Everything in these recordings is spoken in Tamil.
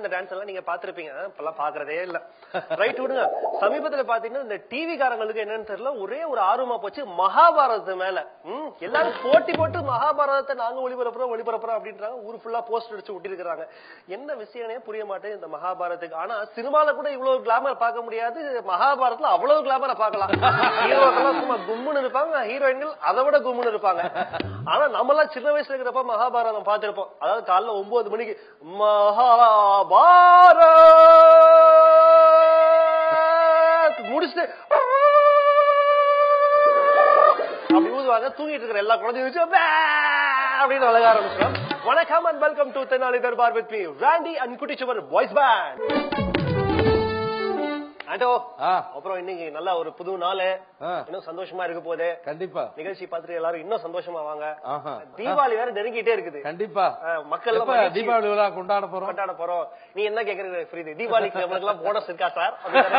அந்த டான்ஸ் எல்லாம் நீங்க பாத்திருப்பீங்க, இப்பெல்லாம் பாக்குறதே இல்ல. ரைட் விடுங்க. சமீபத்துல பாத்தீங்கன்னா இந்த டிவி காரங்களுக்கு என்னன்னு தெரியல, ஒரே ஒரு ஆர்வமா போச்சு மகாபாரத மேல. எல்லாரும் போட்டி போட்டு மகாபாரதத்தை நாங்க ஒளிபரப்புறோம் அப்படின்றாங்க. ஊர் ஃபுல்லா போஸ்டர் அடிச்சு ஒட்டி இருக்கிறாங்க. என்ன விஷயமே புரிய மாட்டேன் இந்த மகாபாரத்துக்கு. ஆனா சினிமால கூட இவ்வளவு கிளாமர் பார்க்க முடியாது, மகாபாரதத்துல அவ்வளவு கிளாமரை பார்க்கலாம். ஹீரோக்கெல்லாம் சும்மா கும்முன்னு இருப்பாங்க, ஹீரோயின்கள் அதை விட கும்முன்னு இருப்பாங்க. ஆனா நம்ம எல்லாம் சின்ன வயசுல இருக்கிறப்ப மகாபாரதம் பார்த்திருப்போம். அதாவது காலைல 9 மணிக்கு மகாபாரத் முடிச்சுட்டு அப்படி ஊதுவாங்க. தூங்கிட்டு இருக்கிற எல்லா குழந்தையும் அப்படின்னு அழக ஆரம்பிச்சோம். வணக்கம் and welcome to Tenali Darbar with me Randy and Kuttichuvar boys band. அப்புறம் இன்னைக்கு நல்ல ஒரு புது நாள், இன்னும் சந்தோஷமா இருக்க போதே. கண்டிப்பா நிகழ்ச்சி பார்த்துட்டு எல்லாரும் இன்னும் சந்தோஷமா வாங்க. தீபாவளி வேற நெருங்கிட்டே இருக்குது. கண்டிப்பா மக்கள் தீபாவளி கொண்டாட போறோம். நீ என்ன கேக்குறது புரியுது, தீபாவளிக்கு எல்லாம் போனஸ் இருக்கா சார்?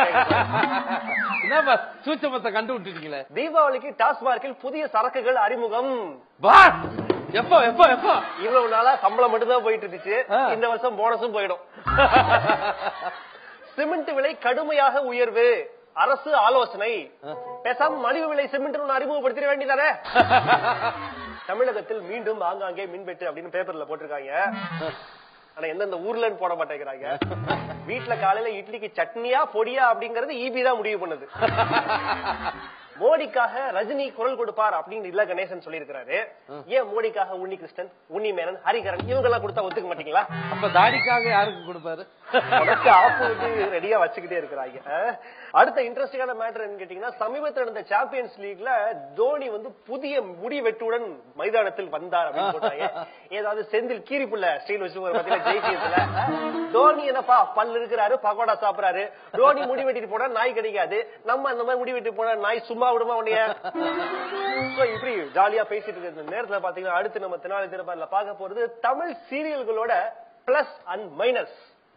சூச்சமத்தை கண்டு விட்டுட்டீங்களே. தீபாவளிக்கு டாஸ்மார்க்கில் புதிய சரக்குகள் அறிமுகம். எப்போ எப்போ எப்போ? இவ்வளவு நாளா சம்பளம் மட்டும்தான் போயிட்டு இருந்துச்சு, இந்த வருஷம் போனஸும் போயிடும். சிமெண்ட் விலை கடுமையாக உயர்வு, அரசு ஆலோசனை. பேசாம மலிவு விலை சிமெண்ட் அறிமுகப்படுத்திட வேண்டியதானே. தமிழகத்தில் மீண்டும் ஆங்காங்கே மின்வெட்டு அப்படின்னு பேப்பர்ல போட்டிருக்காங்க. ஆனா எந்தெந்த ஊர்ல போட மாட்டேங்கிறாங்க. வீட்டுல காலையில இட்லிக்கு சட்னியா பொடியா அப்படிங்கறது ஈபி தான் முடிவு பண்ணுது. மோடிக்காக ரஜினி குரல் கொடுப்பார் அப்படின்னு இல்ல கணேசன் சொல்லி இருக்கிறாரு. ஏன் மோடிக்காக உன்னி கிருஷ்ணன், உன்னி மேனன், ஹரிகரன் இவங்க எல்லாம் கொடுத்தா ஒத்துக்க மாட்டீங்களா? அப்ப தாடிக்காக யாருக்கு கொடுப்பாரு? ரெடியா வச்சுக்கிட்டே இருக்கிறாங்க. அடுத்த இன்ட்ரெஸ்டிங்கான மேட்டர் என்ன கேட்டீங்கன்னா, சமீபத்தில் நடந்த சாம்பியன்ஸ் லீக்ல தோனி புதிய முடி வெட்டுடன் மைதானத்தில் வந்தார் அப்படின்னு போட்டாங்க. ஏதாவது செந்தில் கீரிப்புள்ள ஸ்டைல் வச்சு ஜெயிச்சதுல தோனி என்னப்பா பல்லு இருக்கிறாரு, பகோடா சாப்பிடறாரு. தோனி முடி வெட்டிட்டு போனா நாய் கிடைக்காது, நம்ம அந்த மாதிரி முடி வெட்டி போனா நாய் சும்மா விடுமா உடைய? இப்படி ஜாலியா பேசிட்டு இருக்கிற நேரத்துல பாத்தீங்கன்னா அடுத்து நம்ம தெனாலி தர்பார்ல பார்க்க போறது தமிழ் சீரியல்களோட பிளஸ் அண்ட் மைனஸ்.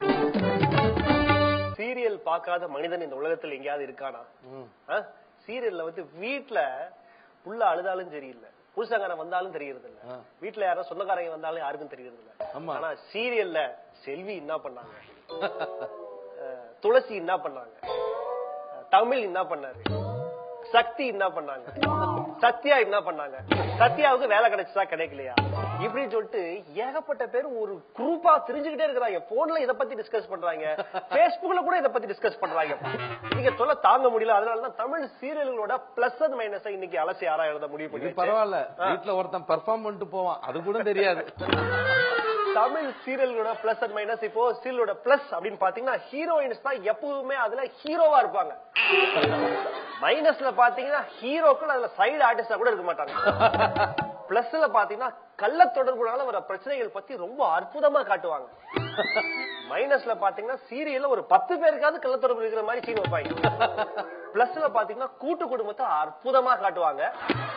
சீரியல் பார்க்காத மனிதன் இந்த உலகத்தில் எங்கேயாவது இருக்கானா? சீரியல்ல வீட்டுல புள்ள அழுதாலும் சரியில்லை, புருஷங்காரன் வந்தாலும் தெரியறது இல்ல, வீட்டுல யாரும் சொந்தக்காரங்க வந்தாலும் யாருக்கும் தெரியறது இல்ல. ஆனா சீரியல்ல செல்வி என்ன பண்ணாங்க, துளசி என்ன பண்ணாங்க, தமிழ் என்ன பண்ணாரு, சக்தி என்ன பண்ணாங்க, சத்யா என்ன பண்ணாங்க, சத்யாவுக்கு வேலை கிடைச்சதா கிடைக்கலையா, இப்படின்னு சொல்லிட்டு ஏகப்பட்ட பேர் ஒரு குரூப்பா தெரிஞ்சுக்கிட்டே இருக்கிறாங்க. போன்ல இதை பத்தி டிஸ்கஸ் பண்றாங்க, பேஸ்புக்ல கூட இதை பத்தி டிஸ்கஸ் பண்றாங்க. நீங்க சொல்ல தாங்க முடியல. அதனாலதான் தமிழ் சீரியல்களோட பிளஸ் அண்ட் மைனஸ் இன்னைக்கு அலசி ஆராயறத முடிவு பண்ணி. பரவாயில்ல, வீட்டுல ஒருத்தன் பெர்ஃபார்ம் பண்ணிட்டு போவான், அது கூட தெரியாது. தமிழ் சீரியல்களோட பிளஸ் அண்ட் மைனஸ். இப்போ சீரியலோட பிளஸ் அப்படின்னு பாத்தீங்கன்னா ஹீரோயின்ஸ் தான் எப்பவுமே அதுல ஹீரோவா இருப்பாங்க. மைனஸ்ல பாத்தீங்கன்னா ஹீரோக்கள் அதுல சைடு ஆர்டிஸ்டா கூட இருக்க மாட்டாங்க. பிளஸ்ல பாத்தீங்கன்னா கள்ள தொடர்புனால வர பிரச்சனைகள் பத்தி ரொம்ப அற்புதமா காட்டுவாங்க. மைனஸ்ல பாத்தீங்கன்னா சீரியல்ல ஒரு 10 பேருக்காவது கள்ள தொடர்பு இருக்கிற மாதிரி சீன் வைப்பாங்க. பிளஸ்ல பாத்தீங்கன்னா கூட்டு குடும்பத்தை அற்புதமா காட்டுவாங்க.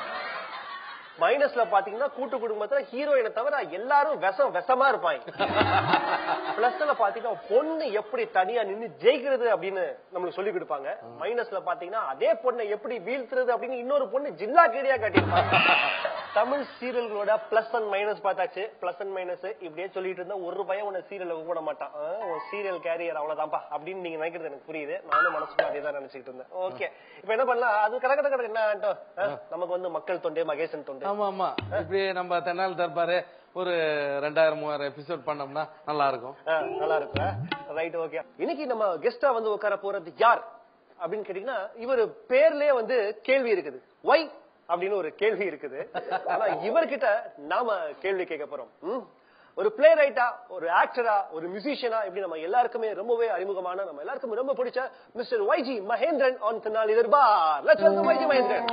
மைனஸ்ல பாத்தீங்கன்னா கூட்டு குடும்பத்துல ஹீரோயினை தவிர எல்லாரும் விஷமா இருப்பாங்க. பிளஸ்ல பாத்தீங்கன்னா பொண்ணு எப்படி தனியா நின்னு ஜெயிக்கிறது அப்படின்னு நம்மளுக்கு சொல்லி கொடுப்பாங்க. மைனஸ்ல பாத்தீங்கன்னா அதே பொண்ணை எப்படி வீழ்த்துறது அப்படின்னு இன்னொரு பொண்ணு ஜில்லா கேடியா காட்டியிருப்பாங்க. தமிழ் சீரியல்களோட பிளஸ் அண்ட் மைனஸ் பார்த்தாச்சு. பிளஸ் அண்ட் மைனஸ் இப்படியே சொல்லிட்டு இருந்தா ஒரு பையன் உன்னை சீரியல் கூட மாட்டான், சீரியல் கேரியர் அவ்வளவுதான்ப்பா அப்படின்னு நீங்க நினைக்கிறது எனக்கு புரியுது. நானும் மனசுல அதே தான் நினைச்சுட்டு இருந்தேன். ஓகே, இப்ப என்ன பண்ணலாம், அது கடை என்ன நமக்கு மக்கள் தொண்டு, மகேசன் தொண்டு. ஆமா ஆமா, இப்படி நம்ம தென்னாலி தர்பாரு ஒரு 2000-3000 எபிசோட் பண்ணோம்னா நல்லா இருக்கும். நல்லா இருக்கும். Right, okay. இன்னைக்கு நம்ம கெஸ்டா உட்கார போறது யார் அப்படின்னு கேட்டீங்கன்னா, இவர் பேர்லயே கேள்வி இருக்குது. ஒய் அப்படின்னு ஒரு கேள்வி இருக்குது. ஆனா இவர்கிட்ட நாம கேள்வி கேட்க போறோம். ஒரு பிளே ரைட்டா, ஒரு ஆக்டரா, ஒரு மியூசிஷியனா, இப்படி நம்ம எல்லாருக்குமே ரொம்பவே அறிமுகமான, நம்ம எல்லாருக்கும் ரொம்ப பிடிச்ச mister Y.G.Mahendran on Tenali Darbar. Let's welcome Y.G.Mahendran.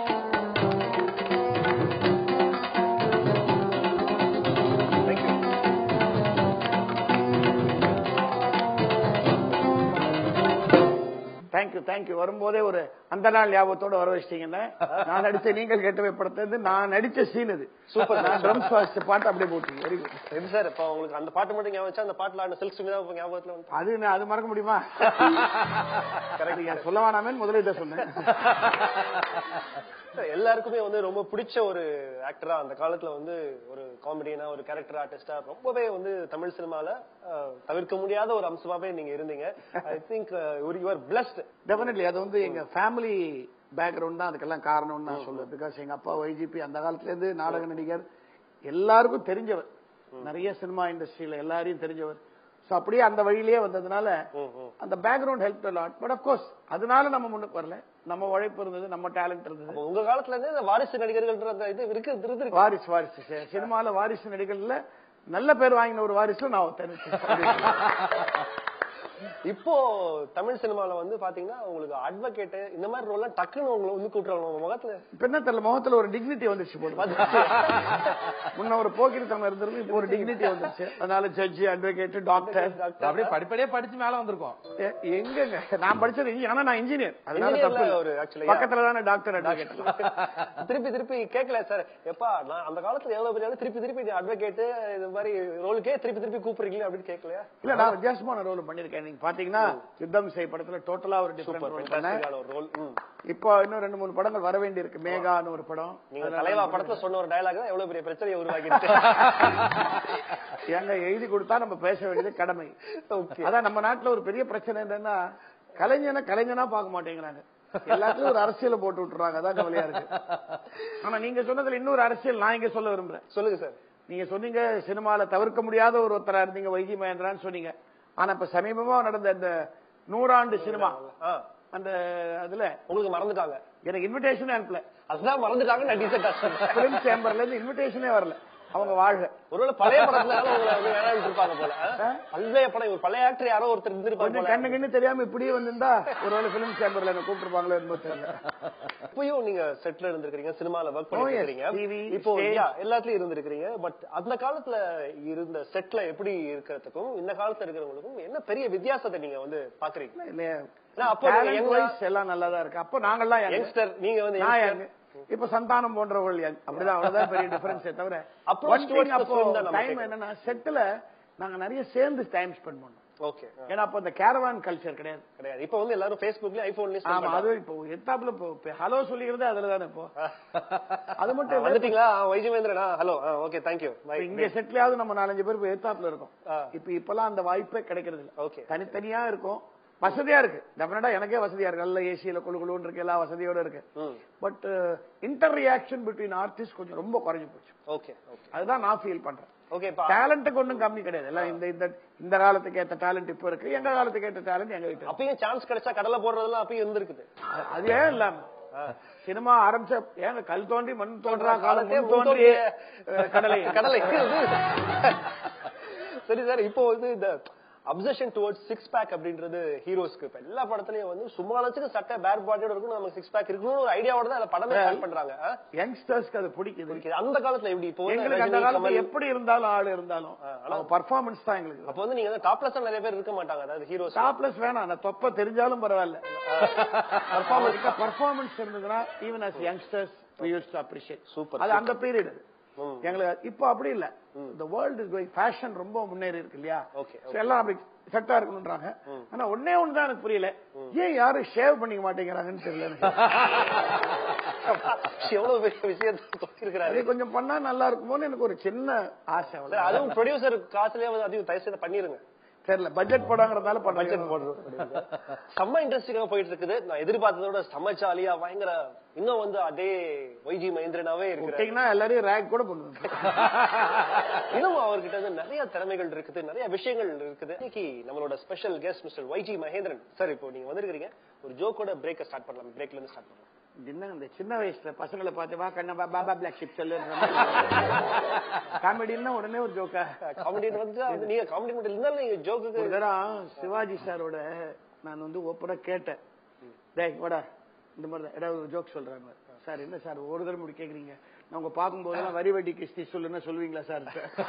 Thank you. வரும்போதே ஒரு அந்த நாள் ஞாபகத்தோட வர வச்சிட்டீங்கன்னா, நான் நடிச்ச நீங்கள் கேட்டவை படத்தை நான் நடிச்ச சீன் அது. சூப்பர். நான் ட்ரம்ஸ் வாசிச்ச பாட்டு அப்படியே போட்டீங்க. Very good sir. இப்ப உங்களுக்கு அந்த பாட்டு மட்டும் ஞாபகம், அந்த பாட்டுல சில்க் சுமிதா ஞாபகத்துல அது மறக்க முடியுமா? கரெக்ட். சொல்ல வேணாமே முதல்ல இதை சொன்னேன். எல்லாருக்குமே வந்து ரொம்ப பிடிச்ச ஒரு ஆக்டரா அந்த காலத்துல வந்து ஒரு காமெடியனா ஒரு கேரக்டர் ஆர்டிஸ்டா ரொம்பவே வந்து தமிழ் சினிமால தவிர்க்க முடியாத ஒரு அம்சமாவே நீங்க இருந்தீங்க. I think you are blessed. Definitely அது வந்து எங்க ஃபேமிலி பேக்ரவுண்ட் தான் அதுக்கெல்லாம் காரணம்னு நான் சொல்லுவேன். பிகாஸ் எங்க அப்பா YGP அந்த காலத்துல இருந்து நாடக நடிகர், எல்லாருக்கும் தெரிஞ்சவர், நிறைய சினிமா இண்டஸ்ட்ரியில எல்லாரையும் தெரிஞ்சவர். சோ அப்படியே அந்த வழியிலேயே வந்ததுனால அந்த background help lot. But of course அதனால நம்ம முன்னுக்கு வரல, நம்ம உழைப்பு இருந்தது, நம்ம டேலண்ட் இருந்தது. உங்க காலத்துல இருந்து வாரிசு நடிகர்கள் இது இருக்கு. வாரிசு சினிமால வாரிசு நடிகர்கள்ல நல்ல பேர் வாங்கின ஒரு வாரிசு நான் தெரிஞ்சு. இப்போ தமிழ் சினிமால வந்து பாத்தீங்கன்னா உங்களுக்கு அட்வொகேட் இந்த மாதிரி ரோல் டக்குன்னு உங்களை வந்து கூப்பிடுறாங்க முகத்துல. இப்ப என்ன தெரியல, முகத்துல ஒரு டிக்னிட்டி வந்துருச்சு போது. முன்ன ஒரு போக்கிரித்தனம் இருந்தது, இப்போ ஒரு டிக்னிட்டி வந்துருச்சு. அதனால ஜட்ஜி, அட்வொகேட், டாக்டர் அப்படியே படிப்படியே படிச்சு மேல வந்திருக்கோம். எங்க நான் படிச்சது, ஆனா நான் இன்ஜினியர், அதனால பக்கத்துல தானே டாக்டர் அட்வொகேட். திருப்பி கேட்கல சார், எப்பா நான் அந்த காலத்துல எவ்வளவு பெரிய திருப்பி அட்வொகேட் இது மாதிரி ரோலுக்கே திருப்பி கூப்பிடுறீங்களா அப்படின்னு கேட்கலையா? இல்ல, நான் வித்தியாசமான ரோல் பண்ணிருக்கேன். நீங்க பாத்தீங்கன்னா யுத்தம் செய் படத்துல டோட்டலா ஒரு டிஃபரண்ட் ரோல். இப்போ இன்னும் 2-3 படங்கள் வர வேண்டி இருக்கு. மேகான்னு ஒரு படம். நீங்க தலைவா படத்துல சொன்ன ஒரு டயலாக் தான் எவ்வளவு பெரிய பிரச்சனையை உருவாக்கிருக்கு. எங்க எழுதி கொடுத்தா நம்ம பேச வேண்டியது கடமை. அதான் நம்ம நாட்டுல ஒரு பெரிய பிரச்சனை என்னன்னா, கலைஞனா பார்க்க மாட்டேங்கிறாங்க, எல்லாத்தையும் ஒரு அரசியல போட்டு விட்டுறாங்க. அதான் கவலையா இருக்கு. ஆனா நீங்க சொன்னதுல இன்னொரு அரசியல் நான் இங்க சொல்ல விரும்புறேன். சொல்லுங்க சார். நீங்க சொன்னீங்க சினிமால தவிர்க்க முடியாத ஒரு ஒருத்தரா இருந்தீங்க Y.G.Mahendran சொன்னீங்க. ஆனா இப்ப சமீபமா நடந்த இந்த 100 சினிமா அந்த அதுல உங்களுக்கு மறந்துட்டாங்க, எனக்கு இன்விடேஷனே அனுப்பல. அதுதான் மறந்துட்டாங்க. பிலிம் சேம்பர்ல இருந்து இன்விடேஷனே வரல. அவங்க வாழ்க ஒருவேளை பழைய படத்துல இருப்பாங்க போல. பழைய படம் ஒரு பழைய ஆக்டர் யாரோ ஒருத்தர் இருந்திருப்பாங்க. கண்ணு கண்ணு தெரியாம இப்படியே வந்திருந்தா ஒருவேளை பிலிம் சேம்பர்ல என்ன கூப்பிட்டுருப்பாங்களோ என்னமோ தெரியல. இப்பயும் நீங்க செட்ல இருந்திருக்கீங்க, சினிமால ஒர்க் பண்ணிருக்கீங்க, இப்போ எல்லாத்துலயும் இருந்திருக்கீங்க. பட் அந்த காலத்துல இருந்த செட்ல எப்படி இருக்கிறதுக்கும் இந்த காலத்துல இருக்கிறவங்களுக்கும் என்ன பெரிய வித்தியாசத்தை நீங்க வந்து பாக்குறீங்க? எல்லாம் நல்லாதான் இருக்கு. அப்போ நாங்கெல்லாம் யங்ஸ்டர், நீங்க வந்து இப்ப சந்தானம் போன்றவர்கள் அப்படிதான், அவ்வளவுதான் பெரிய டிஃபரன்ஸ். தவிர டைம் என்னன்னா செட்ல நாங்க நிறைய சேர்ந்து டைம் ஸ்பெண்ட் பண்ணோம். ஓகே. ஏன்னா அப்ப இந்த கேரவான் கல்ச்சர் கிடையாது. இப்ப வந்து எல்லாரும் Facebookல ஐபோன்ல. ஆமா, அது இப்போ எத்தாப்ல ஹலோ சொல்லிக்கிறதே அதுலதானே. இப்போ அது மட்டும் வந்துட்டீங்களா Y.G.Mahendran? Hello, okay, thank you. இங்க செட்லயாவது நம்ம 4-5 பேர் எத்தாப்ல இருக்கோம். இப்பெல்லாம் அந்த வாய்ப்பே கிடைக்கிறது இல்ல. ஓகே, தனித்தனியா இருக்கும். வசதியா இருக்கு, டெஃபினட்டா எனக்கே வசதியா இருக்கு. நல்ல ஏசியில குழுன்னு இருக்கு, எல்லா வசதியோட இருக்கு. But interaction between artist கொஞ்சம் ரொம்ப குறைஞ்சு போச்சு. ஓகே, அதுதான் நான் ஃபீல் பண்றேன். ஓகே, டேலண்ட்டுக்கு ஒன்றும் கம்மி கிடையாது. எல்லாம் இந்த காலத்துக்கு ஏற்ற டேலண்ட் இப்ப இருக்கு, எங்க காலத்துக்கு ஏற்ற டேலண்ட் எங்க கிட்ட. அப்பயும் சான்ஸ் கிடைச்சா கடலை போடுறதெல்லாம் அப்பயும் இருந்திருக்குது. அது ஏன் இல்லாம சினிமா ஆரம்பிச்ச ஏங்க கல் தோன்றி மண் தோன்றா காலத்தே தோன்றிய கடலை. சரி சார், இப்போ வந்து இந்த அப்சஷன் டுவர்ட்ஸ் சிக்ஸ் பேக் அப்படின்றது ஹீரோஸ்க்கு இப்ப எல்லா படத்துலயும் வந்து சும்மா சட்டை பேர் பாடியோட இருக்கும், நமக்கு சிக்ஸ் பேக் இருக்கணும் ஒரு ஐடியாவோட தான் படமே ஸ்டார்ட் பண்றாங்க. யங்ஸ்டர்ஸ்க்கு அது பிடிக்குது. அந்த காலத்துல எப்படி இப்போ அந்த காலத்துல எப்படி இருந்தாலும் ஆள் இருந்தாலும் பர்ஃபார்மன்ஸ் தான் எங்களுக்கு. அப்போ வந்து நீங்க டாப்லெஸ் நிறைய பேர் இருக்க மாட்டாங்க. அதாவது ஹீரோஸ் டாப்லெஸ் வேணாம், அந்த தொப்பை தெரிஞ்சாலும் பரவாயில்ல, பர்ஃபார்மன்ஸ் இருந்ததுன்னா even as youngsters we used to appreciate. Super. அது அந்த பீரியட் எங்களுக்கு. இப்போ அப்படி இல்ல, the world is going, fashion ரொம்ப முன்னேறி இருக்கு இல்லையா. எல்லாம் அப்படி செட்டா இருக்கணும்ன்றாங்க. ஆனா ஒன்னே ஒண்ணுதான் எனக்கு புரியல, ஏன் யாரும் ஷேவ் பண்ணிக்க மாட்டேங்கிறாங்கன்னு தெரியல. எவ்வளவு பெரிய விஷயம் கொஞ்சம் பண்ணா நல்லா இருக்குமோன்னு எனக்கு ஒரு சின்ன ஆசை. அதுவும் ப்ரொடியூசர் காசுலயே அதிகம் தயவு பண்ணிருங்க. தெரியல, பட்ஜெட் போடாங்கிறதால பட்ஜெட் போடுறோம். செம்ம இன்ட்ரெஸ்டிங்கா போயிட்டு இருக்குது. நான் எதிர்பார்த்ததோட செம்ம ஜாலியா பயங்கர இன்னும் வந்து அதே Y.G.Mahendranவே இருக்கு. எல்லாரையும் ரேக் கூட பண்ணுவாங்க. இன்னும் அவர்கிட்ட வந்து நிறைய திறமைகள் இருக்குது, நிறைய விஷயங்கள் இருக்குது. இன்னைக்கு நம்மளோட special guest mister Y.G.Mahendran sir. இப்போ நீங்க வந்திருக்கீங்க, ஒரு ஜோக்கோட பிரேக்க ஸ்டார்ட் பண்ணலாம். பிரேக்ல இருந்து ஸ்டார்ட் பண்ணலாம். என்ன இந்த சின்ன வயசுல பசங்களை பார்த்து வா கண்ணா பாபா பிளாக் ஷிப் சொல்லு காமெடினா உடனே ஒரு ஜோக்கா. காமெடி வந்து நீங்க காமெடி மட்டும் இருந்தாலும் நீங்க ஜோக்கு. ஒரு தரம் சிவாஜி சாரோட நான் வந்து ஓப்பனா கேட்டேன், டேய் வாடா இந்த மாதிரி தான் ஏதாவது ஒரு ஜோக் சொல்றாங்க சார். என்ன சார் ஒரு தடவை முடி கேக்குறீங்க, நான் உங்க பார்க்கும்போதெல்லாம் வரி வட்டி கிஸ்தி சொல்லுன்னா சொல்லுவீங்களா சார்?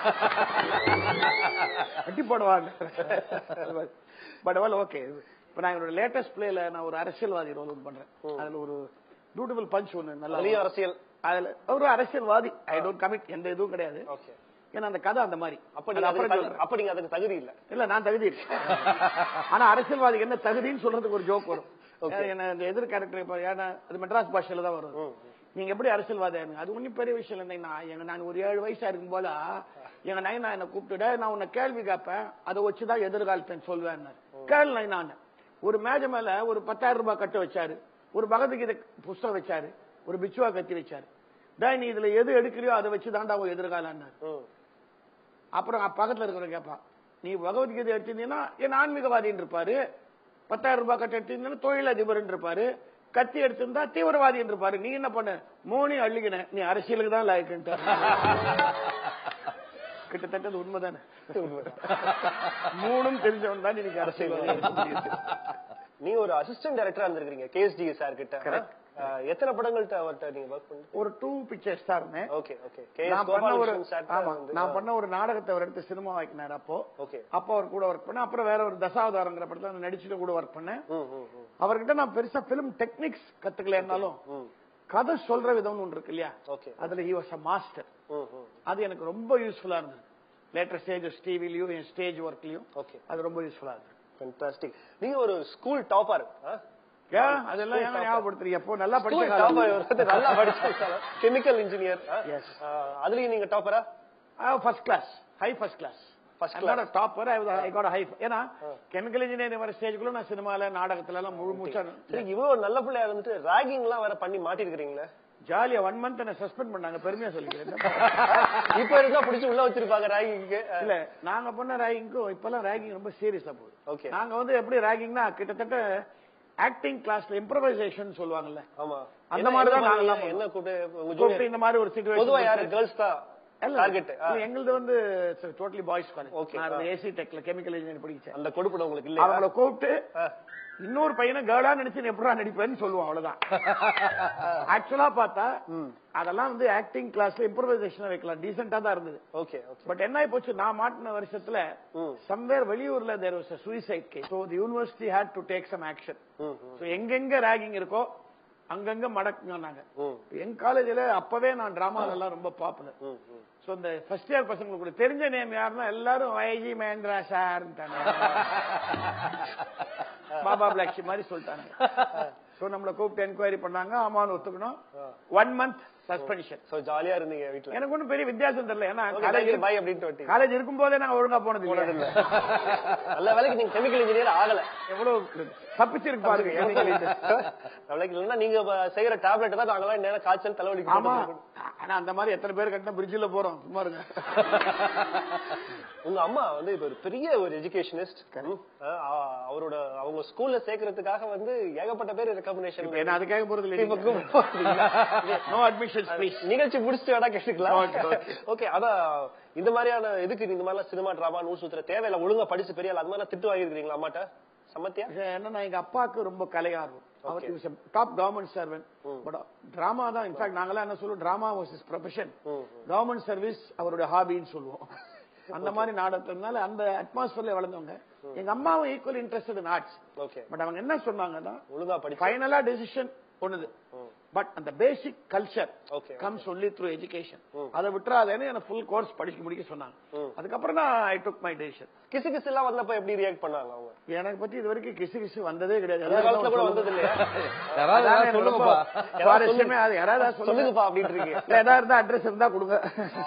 வட்டி போடுவாங்க. பட் ஓகே, இப்ப நான் என்னோட லேட்டஸ்ட் பிளேல நான் ஒரு அரசியல்வாதி ரோல் பண்றேன். அதுல ஒரு பியூட்டிஃபுல் பஞ்ச் ஒண்ணு, நல்ல அரசியல். அதுல ஒரு அரசியல்வாதி, ஐ டோன்ட் கமிட், எந்த இதுவும் கிடையாது. ஏன்னா அந்த கதை அந்த மாதிரி. அப்ப நீங்க அதுக்கு தகுதி இல்ல. இல்ல, நான் தகுதி இல்லை. ஆனா அரசியல்வாதிக்கு என்ன தகுதின்னு சொல்றதுக்கு ஒரு ஜோக் வரும். எதிர் கேரக்டர் அது மெட்ராஸ் பாஷையில தான் வரும். நீங்க எப்படி அரசியல்வாதி அது ஒன்னும் பெரிய விஷயம் இல்லை. நான் ஒரு 7 வயசா இருக்கும் போல எங்க நைனா என்ன கூப்பிட்டுட நான் உன்னை கேள்வி கேட்பேன், அதை வச்சுதான் எதிர்காலத்தை சொல்வேன். கேள்வி நைனான் ஒரு மேஜை மேல ஒரு 10,000 ரூபாய் கட்ட வச்சாரு, ஒரு பகவத்கீதை புஸ்தகம் வச்சாரு, ஒரு பிச்சுவா கத்தி வச்சாரு. நீ இதுல எது எடுக்கிறியோ அதை வச்சுதான்டா உன் எதிர்காலம். அப்புறம் பக்கத்துல இருக்கிற கேட்பான், நீ பகவத்கீதை எடுத்திருந்தீங்கன்னா என் ஆன்மீகவாதின்னு இருப்பாரு, 10,000 ரூபாய் கட்ட எடுத்திருந்தீங்கன்னா தொழிலதிபர் இருப்பாரு, கத்தி எடுத்திருந்தா தீவிரவாதி இருப்பாரு. நீ என்ன பண்ண 3 அள்ளிக்கின, நீ அரசியலுக்கு தான் லாய்க்குன்ட்டு. கிட்டத்தட்ட உண்மைதானே, 3ம் தெரிஞ்சவன் தான் இன்னைக்கு அரசியல்வாதி. நீ ஒரு அசிஸ்டன்ட் டைரக்டரா இருந்திருக்கீங்க கேஎஸ்டி சார் கிட்ட. எத்தனை படங்கள்ட்ட அவர்கிட்ட நீங்க வர்க் பண்ணி? ஒரு 2 பிக்சர்ஸ் தான் இருந்தேன். நான் பண்ண ஒரு நாடகத்தை அவர் எடுத்து சினிமா வைக்கினார். அப்போ அவர் கூட ஒர்க் பண்ணேன். அப்புறம் வேற ஒரு தசாவதாரங்கிற படத்துல நடிச்சுட்டு கூட ஒர்க் பண்ணேன். அவர்கிட்ட நான் பெருசா பிலிம் டெக்னிக்ஸ் கத்துக்கல, இருந்தாலும் கதை சொல்ற விதம் ஒன்று இருக்கு இல்லையா, அதுல ஹி வாஸ் அ மாஸ்டர். அது எனக்கு ரொம்ப யூஸ்ஃபுல்லா இருந்தது. லேட்டர் ஸ்டேஜ் டிவிலயும் என் ஸ்டேஜ் ஒர்க்லயும் அது ரொம்ப யூஸ்ஃபுல்லா இருந்தது. ஃபேண்டாஸ்டிக். நீங்க ஒரு ஸ்கூல் டாப்பர். அதெல்லாம் ஞாபகப்படுத்துறீங்க. அப்போ நல்லா படிச்ச கெமிக்கல் இன்ஜினியர், அதுலயும் நீங்க டாப்பரா? First class, high first class. Topper I got high. ஏன்னா கெமிக்கல் இன்ஜினியர் வர ஸ்டேஜ்க்குள்ள நான் சினிமால நாடகத்துல எல்லாம் முழு மூச்சா. இவ்வளவு நல்ல பிள்ளையா இருந்துட்டு ராகிங் எல்லாம் வேற பண்ணி மாட்டிருக்கீங்களா? ஜாலியா 1 month என்ன சஸ்பெண்ட் பண்ணாங்க, பெருமையா சொல்லிக்கிறேன். இப்ப இருந்தா பிடிச்சி உள்ள வச்சிருப்பாங்க ராகிங்க்கு. இல்ல நாங்க பண்ண ராகிங்க்கும் இப்பெல்லாம் ராகிங் ரொம்ப சீரியஸா போகுது. நாங்க வந்து எப்படி ராகிங்னா கிட்டத்தட்ட ஆக்டிங் கிளாஸ்ல இம்ப்ரோவைசேஷன் சொல்லுவாங்கல்ல, அந்த மாதிரி தான் நாங்க என்ன கூப்பிட்டு இந்த மாதிரி ஒரு சிச்சுவேஷன். பொதுவா யாரு கேர்ள்ஸ் தான் டார்கெட். எங்களுது வந்து டோட்டலி பாய்ஸ் காலேஜ். நான் ஏசி டெக்ல கெமிக்கல் இன்ஜினியரிங் படிச்சேன். அந்த கொடுப்பட உங்களுக்கு இல்ல. அவங்கள கூப்பிட்டு இன்னொரு பையனை கேர்ளா நினைச்சு எப்படா நடிப்பேன்னு சொல்லுவோம், அவ்வளவுதான். ஆக்சுவலா பார்த்தா அதெல்லாம் வந்து ஆக்டிங் கிளாஸ்ல இம்ப்ரோவைசேஷன் வைக்கலாம், டீசென்டா தான் இருந்தது. பட் என்ன போச்சு, நான் மாட்டின வருஷத்துல சம்வேர் வெளியூர்ல there was a suicide case, so the university had to take some action. so எங்கெங்க ராகிங் இருக்கோ அங்கங்க மடக்குங்க. எங்க காலேஜ்ல அப்பவே நான் டிராமால எல்லாம் ரொம்ப பாப்புலர். சோ இந்த ஃபர்ஸ்ட் இயர் பசங்களுக்கு தெரிஞ்ச நேம் யாருன்னா எல்லாரும் Y.G.Mahendran சார் பாபா பிளாக்ஷி மாதிரி சொல்லிட்டாங்க. சோ நம்மள கூப்பிட்டு என்கொயரி பண்ணாங்க, ஆமான்னு ஒத்துக்கணும். 1 month சஸ்பென்ஷன். சோ ஜாலியா இருந்தீங்க வீட்ல? எனக்கு ஒன்னும் பெரிய வித்தியாசம் தெரியல, ஏன்னா காலேஜ் இருக்கும் போதே நாங்க ஒழுங்கா போனது இல்ல. நல்ல வேலைக்கு நீங்க கெமிக்கல் இன்ஜினியர் ஆகல. எவ்வளவு தப்பிச்சிருக்கு பாருங்க. இல்லைன்னா நீங்க செய்யற டேப்லெட் தான் நாங்கெல்லாம் நேரம் காய்ச்சல் தலைவலி. ஆனா அந்த மாதிரி எத்தனை பேர் கட்டினா பிரிட்ஜில் போறோம், சும்மா இருங்க. உங்க அம்மா வந்து இப்ப ஒரு பெரிய ஒரு எஜுகேஷனிஸ்ட். அவங்க ஸ்கூல்ல சேர்க்கறதுக்காக வந்து ஏகப்பட்ட பேர் ரெக்கமெண்டேஷன். என்ன அதுக்காக போறது இல்லை. No admission please. நிகழ்ச்சி முடிச்சுட்டு வேணா கேட்டுக்கலாம். ஓகே. அதான் இந்த மாதிரியான இதுக்கு இந்த மாதிரிலாம் சினிமா டிராமா நூல் சுத்துற தேவையில்ல, ஒழுங்கா படிச்சு பெரிய அது மாதிரி திட்டு வாங்கிருக்கீங்களா அம்மாட்ட? சமத்தியா என்னன்னா எங்க அப்பாவுக்கு ரொம்ப கலையார்வம். அவர் top government servant. But drama தான் இன்ஃபேக்ட் நாங்கெல்லாம் என்ன சொல்லுவோம், drama was his profession, government service அவருடைய ஹாபின்னு சொல்லுவோம். அந்த மாதிரி நாடகத்தினால அந்த அட்மாஸ்பியர்ல வளர்ந்தவங்க. எங்க அம்மாவும் equal interested in arts. But அவங்க என்ன சொன்னாங்கன்னா ஒழுங்கா படி, ஃபைனலா டெசிஷன் ஒண்ணுது, பட் அந்த basic culture comes only through education. அதை விட்டுறாதேன்னு எனக்கு ஃபுல் கோர்ஸ் படிக்க முடிக்க சொன்னாங்க. அதுக்கப்புறம் தான் ஐ டுக் மை டெசிஷன். கிசு கிசு எல்லாம் வந்தப்ப எப்படி ரியாக்ட் பண்ணாங்க அவங்க? எனக்கு பத்தி இது வரைக்கும் கிசு கிசு வந்ததே கிடையாது. யாராவது சொல்லுங்கப்பா அப்படின்னு இருக்கு. ஏதாவது இருந்தா அட்ரஸ் இருந்தா கொடுங்க.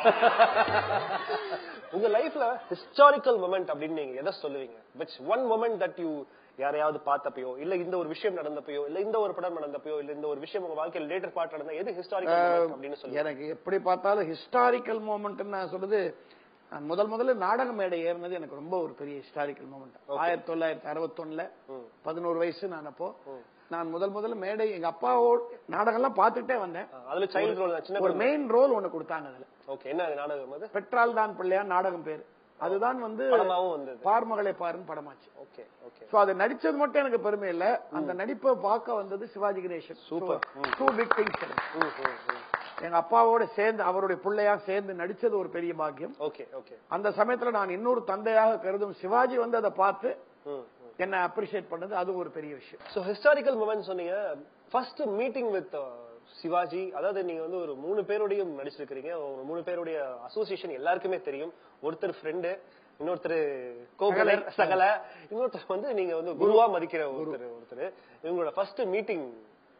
உங்க லைஃப்ல ஹிஸ்டாரிக்கல் மொமெண்ட் அப்படின்னு நீங்க எதை சொல்லுவீங்க? Which one moment that you யாரையாவது பார்த்தப்பயோ, இல்ல இந்த ஒரு விஷயம் நடந்தப்பயோ, இல்ல இந்த ஒரு படம் நடந்தப்பயோ, இல்ல இந்த ஒரு விஷயம் உங்க வாழ்க்கையில் லேட்டர் பார்ட் நடந்தா எது ஹிஸ்டாரிக்கல் அப்படின்னு சொல்லுங்க? எனக்கு எப்படி பார்த்தாலும் ஹிஸ்டாரிக்கல் மொமெண்ட் நான் சொல்றது, நான் முதல்ல நாடக மேடை ஏறினது எனக்கு ரொம்ப ஒரு பெரிய ஹிஸ்டாரிக்கல் மொமெண்ட். 1961 11 வயசு நான். அப்போ நான் முதல்ல மேடை எங்க அப்பாவோட நாடகம் எல்லாம் பாத்துக்கிட்டே வந்தேன். அதுல சைல்ட் ரோல், ஒரு மெயின் ரோல் ஒண்ணு கொடுத்தாங்க அதுல. என்ன நாடகம் அது? பெட்ரால் தான் பிள்ளையார் நாடகம் பேரு. அதுதான் வந்து பார்மகளை பாருன்னு படமாச்சு. அது நடிச்சது மட்டும் எனக்கு பெருமை இல்ல, அந்த நடிப்பை பார்க்க வந்தது Sivaji Ganesan. Super. Two big things. எங்க அப்பாவோட சேர்ந்து அவருடைய பிள்ளையா சேர்ந்து நடிச்சது ஒரு பெரிய பாக்கியம். அந்த சமயத்துல நான் இன்னொரு தந்தையாக கருதும் சிவாஜி வந்து அதை பார்த்து என்ன அப்ரிஷியேட் பண்ணது, அது ஒரு பெரிய விஷயம். சோ ஹிஸ்டாரிக்கல் மொமெண்ட் சொன்னீங்க. ஃபர்ஸ்ட் மீட்டிங் வித் சிவாஜி, அதாவது நீங்க வந்து ஒரு 3 பேரோடையும் நடிச்சிருக்கீங்க. 3 பேருடைய அசோசியேஷன் எல்லாருக்குமே தெரியும். ஒருத்தர் ஃப்ரெண்டு, இன்னொருத்தர் கோகலை சகல, இன்னொருத்தர் வந்து நீங்க வந்து குருவா மதிக்கிற ஒருத்தர். இவங்களோட ஃபர்ஸ்ட் மீட்டிங்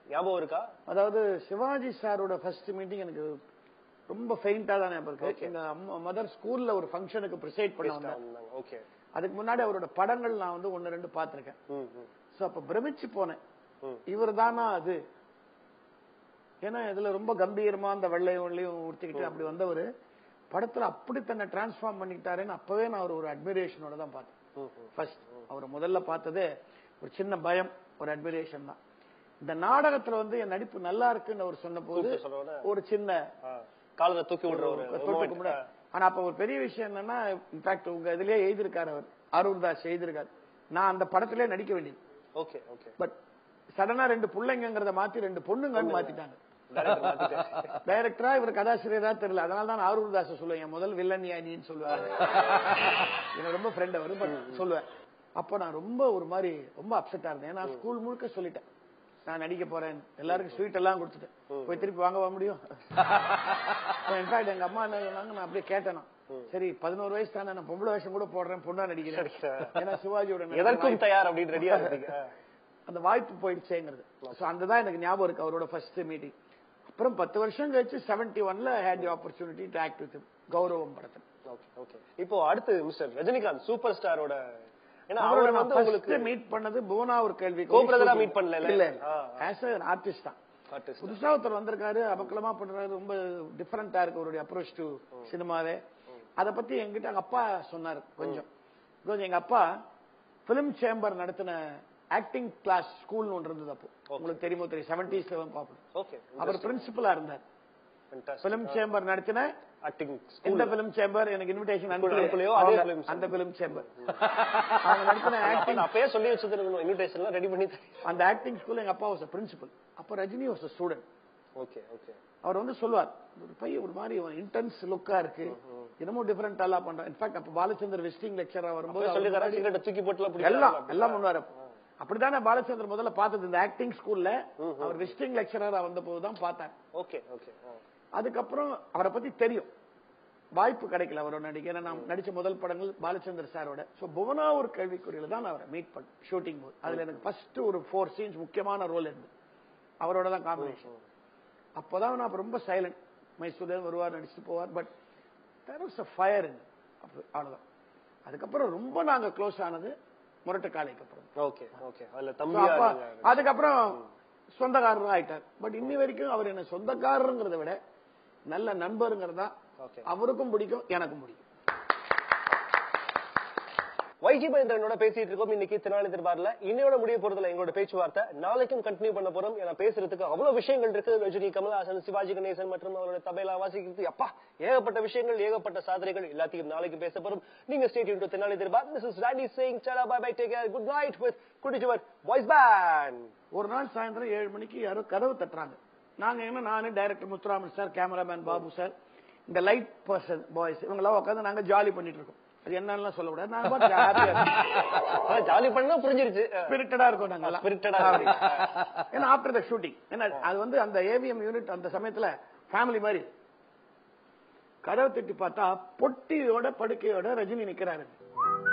ஞாபகம் இருக்கா? அதாவது சிவாஜி சாரோட ஃபர்ஸ்ட் மீட்டிங் எனக்கு ரொம்ப ஃபெயிண்டா தான் ஞாபகம் இருக்கு. எங்க மதர் ஸ்கூல்ல ஒரு ஃபங்க்ஷனுக்கு ப்ரிசைட் பண்ண வந்தாங்க. ஓகே. அதுக்கு முன்னாடி அவரோட படங்கள் நான் வந்து 1-2 பாத்திருக்கேன். சோ அப்ப பிரமிச்சு போனேன், இவர் தானா அது? ஏன்னா இதுல ரொம்ப கம்பீரமா அந்த வெள்ளையும் உடுத்திக்கிட்டு அப்படி வந்தவர் படத்துல அப்படி தன்னை டிரான்ஸ்ஃபார்ம் பண்ணிக்கிட்டாருன்னு அப்பவே நான் ஒரு அட்மிரேஷனோட தான் பார்த்தேன். ஃபர்ஸ்ட் அவரை முதல்ல பார்த்ததே ஒரு சின்ன பயம், ஒரு அட்மிரேஷன் தான். இந்த நாடகத்துல வந்து என் நடிப்பு நல்லா இருக்குன்னு அவர் சொன்ன போது ஒரு சின்ன காலத்தை தூக்கி விடுற. ஆனா அப்ப ஒரு பெரிய விஷயம் என்னன்னா, இன்ஃபேக்ட் உங்க இதுலயே எழுதிருக்காரு அவர், அருள்தாஸ் எழுதிருக்காரு, நான் அந்த படத்திலே நடிக்க வேண்டியது. Okay okay. பட் சடனா 2 பிள்ளைங்கிறத மாத்தி 2 பொண்ணுங்கன்னு மாத்திட்டாங்க. டைரக்டரா இவர் கதாசிரியரா தெரியல. அதனால தான் அருள்தாஸ் சொல்லுவேன், முதல் வில்லன் யானின்னு சொல்லுவாரு. எனக்கு ரொம்ப ஃப்ரெண்ட் அவரு, பட் சொல்லுவேன். அப்ப நான் ரொம்ப ஒரு மாதிரி ரொம்ப அப்செட்டா இருந்தேன். நான் ஸ்கூல் முழுக்க சொல்லிட்டேன் நான் நடிக்க போறேன், எல்லாருக்கும் ஸ்வீட் எல்லாம் கொடுத்துட்டேன். போய் திருப்பி வாங்க முடியும்? இன்ஃபேக்ட் எங்க அம்மா என்ன சொன்னாங்க, நான் அப்படியே கேட்டேன், சரி 11 வயசு தானே, நான் பொம்பளை வேஷம் கூட போடுறேன், பொண்ணா நடிக்கிறேன், ஏன்னா சிவாஜியோட எதற்கும் தயார் அப்படின்னு ரெடியா அந்த வாய்ப்பு போயிடுச்சேங்கிறது. அந்ததான் எனக்கு ஞாபகம் இருக்கு அவரோட ஃபர்ஸ்ட் மீட்டிங். அப்புறம் 10 வருஷம் கழிச்சு 71ல had the opportunity to act with Gauravam படத்தில். இப்போ அடுத்து மிஸ்டர் ரஜினிகாந்த் சூப்பர் ஸ்டாரோட மீட் பண்ணது புவனா ஒரு கேள்வி மீட் பண்ணல, ஆஸ் an ஆர்டிஸ்ட் தான். புதுசா ஒருத்தர் வந்திருக்காரு, அபக்கலமா பண்றாரு, ரொம்ப டிஃபரெண்டா இருக்கு அவருடைய அப்ரோச் டு சினிமாவே. அத பத்தி எங்கிட்ட எங்க அப்பா சொன்னாரு கொஞ்சம். எங்க அப்பா பிலிம் சேம்பர் நடத்தின ஆக்டிங் கிளாஸ் ஸ்கூல் ஒன்று இருந்தது. அப்போ உங்களுக்கு தெரியுமோ தெரியும், 70s பாப்புலர். அவர் பிரின்சிபலா இருந்தார். பிலிம் சேம்பர் நடத்தின இந்த பிலிம் சேம்பர் எனக்கு இன்விடேஷன் அனுப்பலையோ அந்த பிலிம் சேம்பர் நடத்தின ஆக்டிங் அப்பயே சொல்லி வச்சிருக்கணும், இன்விடேஷன் ரெடி பண்ணி. அந்த ஆக்டிங் ஸ்கூல் எங்க அப்பா வாஸ் பிரின்சிபல். அப்ப Rajini was student. Okay okay. அவர் வந்து சொல்லுவார், ஒரு பையன் ஒரு மாதிரி இன்டென்ஸ் லுக்கா இருக்கு, என்னமோ டிஃபரெண்ட் எல்லாம் பண்றான். இன்ஃபேக்ட் அப்ப பாலச்சந்தர் விசிட்டிங் லெக்சரா வரும்போது தூக்கி போட்டு எல்லாம் பண்ணுவாரு. அப்படித்தானே பாலச்சந்தர் முதல்ல பார்த்தது இந்த ஆக்டிங் ஸ்கூல்ல. அவர் விசிட்டிங் லெக்சரரா வந்த போதுதான் பார்த்தார். Okay okay. அதுக்கப்புறம் அவரை பத்தி தெரியும், வாய்ப்பு கிடைக்கல அவரோட நடிக்க. ஏன்னா நான் நடிச்ச முதல் படங்கள் பாலச்சந்தர் சாரோட. சோ புவனா ஒரு கேள்விக்குறியில தான் அவரை மீட் பண்ண ஷூட்டிங் போது. அதுல எனக்கு ஃபர்ஸ்ட் ஒரு 4 சீன்ஸ் முக்கியமான ரோல் இருந்து அவரோட தான் காம்பினேஷன். அப்பதான் நான் ரொம்ப சைலண்ட், மைசூர்ல வருவார், நடிச்சுட்டு போவார். But there was a fire in அவ்வளவுதான். அதுக்கப்புறம் ரொம்ப நாங்க க்ளோஸ் ஆனது முரட்டு காலைக்கு அப்புறம். Okay okay. அதுக்கப்புறம் சொந்தக்காரர் ஆயிட்டார். பட் இன்னி வரைக்கும் அவர் என்ன சொந்தக்காரருங்கிறத விட நல்ல நண்பருங்கிறதா அவருக்கும் பிடிக்கும், எனக்கும் பிடிக்கும். Y.G.Mahendran பேசிட்டு இருக்கோம் இன்னைக்கு தெனாலி தர்பார்ல. இன்னையோட முடிய போறதுல எங்களோட பேச்சுவார்த்தை நாளைக்கும் கண்டினியூ பண்ண போறோம். ஏன்னா பேசுறதுக்கு அவ்வளவு விஷயங்கள் இருக்கு. ரஜினி, கமல்ஹாசன், சிவாஜி கணேசன் மற்றும் அவரோட தபேலா வாசிக்கிறது, அப்பா ஏகப்பட்ட விஷயங்கள், ஏகப்பட்ட சாதனைகள் எல்லாத்தையும் நாளைக்கு பேச போறோம். நீங்க stay tune to Tenali Darbar. This is Randy saying tada bye bye, take care, good night with Kuttichuvar boys band. ஒரு நாள் சாயந்தரம் 7 மணிக்கு யாரோ கதவு தட்டுறாங்க. நாங்க என்ன, நானு director Muthuraman sir, cameraman Babu sir, இந்த லைட் பர்சன் பாய்ஸ் இவங்கெல்லாம் உட்காந்து நாங்க ஜாலி பண்ணிட்டு இருக்கோம். அது என்னன்னு சொல்ல கூடாது, நாங்க ஜாலி பண்ணா புரிஞ்சிருச்சு, ஸ்பிரிட்டடா இருக்கோம் நாங்க. ஏன்னா ஆஃப்டர் த ஷூட்டிங், ஏன்னா அது வந்து அந்த ஏவிஎம் யூனிட் அந்த சமயத்துல ஃபேமிலி மாதிரி. கதவை தட்டி பார்த்தா பொட்டியோட படுக்கையோட ரஜினி நிக்கிறாரு.